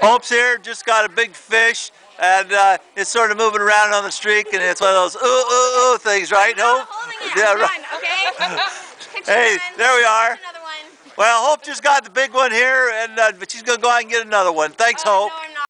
Hope's here, just got a big fish, and it's sort of moving around on the streak, and it's one of those ooh, ooh, ooh things, right, Hope? Yeah, right. Okay. Hey, there we are. Another one. Well, Hope just got the big one here, and but she's going to go out and get another one. Thanks, Hope. No.